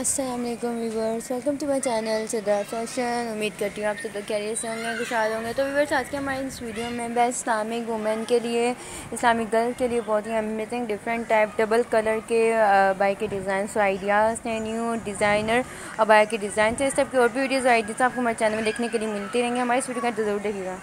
अस्सलाम वालेकुम viewers, welcome to my channel Sidra fashion. उम्मीद करती हूँ आप सब लोग कैरियर से होंगे, खुशहाल होंगे। तो व्यूवर्स, आज के हमारे इस वीडियो में मैं इस्लामिक वुमेन के लिए, इस्लामिक गर्ल के लिए बहुत ही amazing different type double colour के अबाया के डिज़ाइन और आइडियाज़ हैं। न्यू डिज़ाइनर अबाया के डिज़ाइन से इस टाइप की और भी वीडियोज़ आइडियाज़ आपको हमारे चैनल में देखने के लिए मिलती रहेंगे। हमारे इस वीडियो का ज़रूर देखिएगा।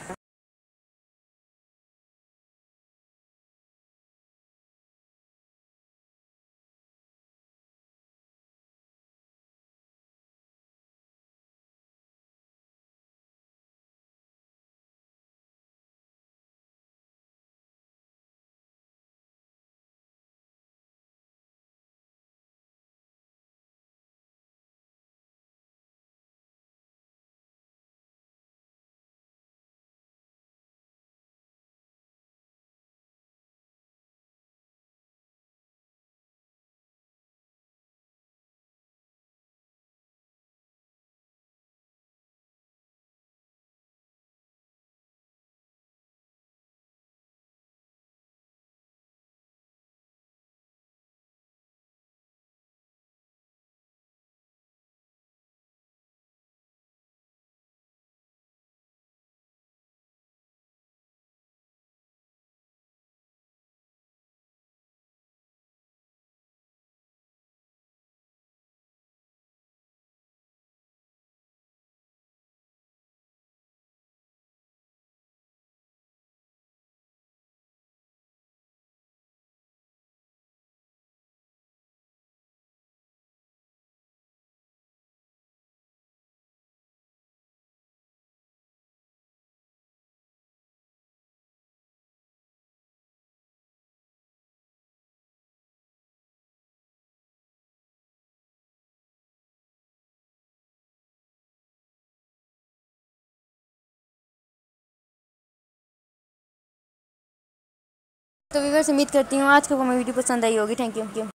तो व्यूवर्स, उम्मीद करती हूँ आज को हमें वीडियो पसंद आई होगी। Thank you.